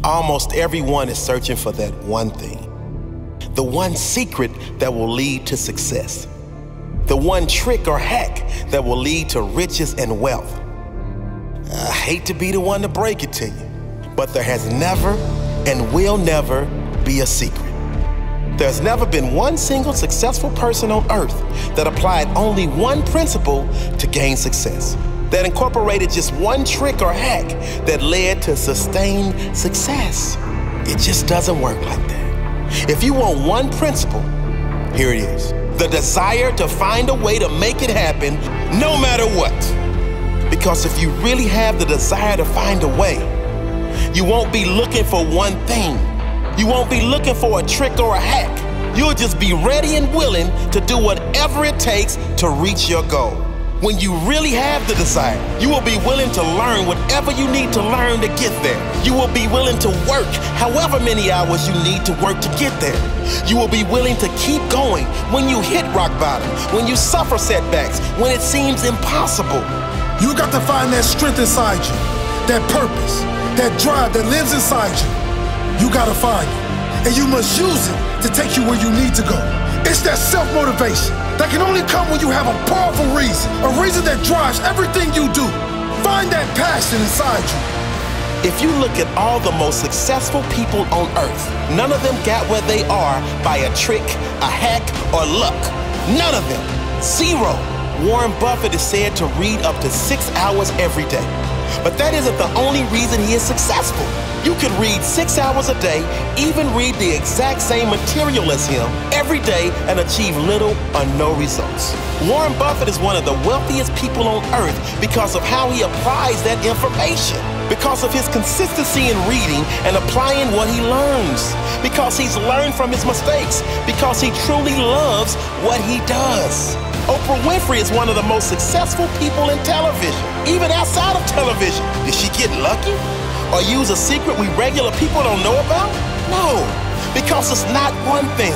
Almost everyone is searching for that one thing, the one secret that will lead to success, the one trick or hack that will lead to riches and wealth. I hate to be the one to break it to you, but there has never and will never be a secret. There's never been one single successful person on earth that applied only one principle to gain success, that incorporated just one trick or hack that led to sustained success. It just doesn't work like that. If you want one principle, here it is: the desire to find a way to make it happen no matter what. Because if you really have the desire to find a way, you won't be looking for one thing. You won't be looking for a trick or a hack. You'll just be ready and willing to do whatever it takes to reach your goal. When you really have the desire, you will be willing to learn whatever you need to learn to get there. You will be willing to work however many hours you need to work to get there. You will be willing to keep going when you hit rock bottom, when you suffer setbacks, when it seems impossible. You got to find that strength inside you, that purpose, that drive that lives inside you. You gotta find it, and you must use it to take you where you need to go. It's that self-motivation that can only come when you have a powerful reason, a reason that drives everything you do. Find that passion inside you. If you look at all the most successful people on earth, none of them got where they are by a trick, a hack, or luck. None of them. Zero. Warren Buffett is said to read up to 6 hours every day. But that isn't the only reason he is successful. You could read 6 hours a day, even read the exact same material as him every day and achieve little or no results. Warren Buffett is one of the wealthiest people on earth because of how he applies that information, because of his consistency in reading and applying what he learns, because he's learned from his mistakes, because he truly loves what he does. Oprah Winfrey is one of the most successful people in television, even outside of television. Did she get lucky? Or use a secret we regular people don't know about? No, because it's not one thing.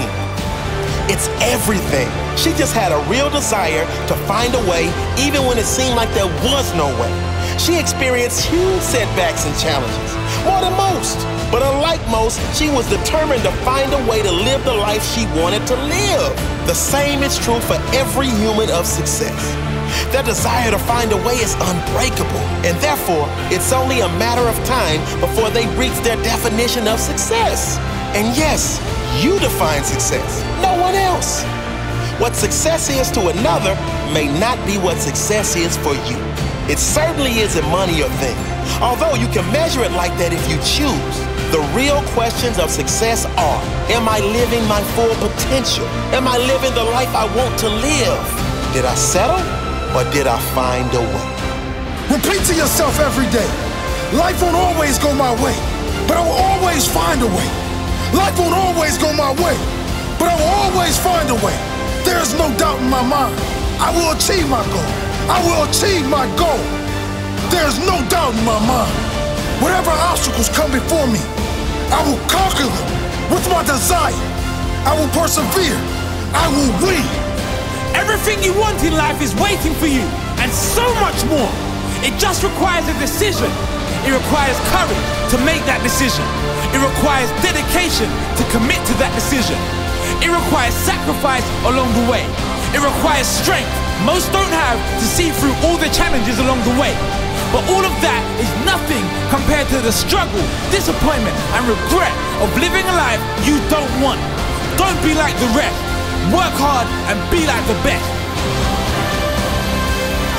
It's everything. She just had a real desire to find a way, even when it seemed like there was no way. She experienced huge setbacks and challenges, more than most. But unlike most, she was determined to find a way to live the life she wanted to live. The same is true for every human of success. Their desire to find a way is unbreakable, and therefore, it's only a matter of time before they reach their definition of success. And yes, you define success, no one else. What success is to another may not be what success is for you. It certainly isn't money or thing, although you can measure it like that if you choose. The real questions of success are: am I living my full potential? Am I living the life I want to live? Did I settle, or did I find a way? Repeat to yourself every day: life won't always go my way, but I will always find a way. Life won't always go my way, but I will always find a way. There is no doubt in my mind. I will achieve my goal. I will achieve my goal. There is no doubt in my mind. Whatever obstacles come before me, I will conquer them with my desire. I will persevere. I will win. Everything you want in life is waiting for you, and so much more. It just requires a decision. It requires courage to make that decision. It requires dedication to commit to that decision. It requires sacrifice along the way. It requires strength most don't have to see through all the challenges along the way. But all of that is nothing compared to the struggle, disappointment, and regret of living a life you don't want. Don't be like the rest. Work hard and be like the best.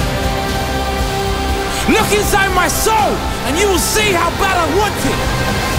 Look inside my soul and you will see how bad I want it.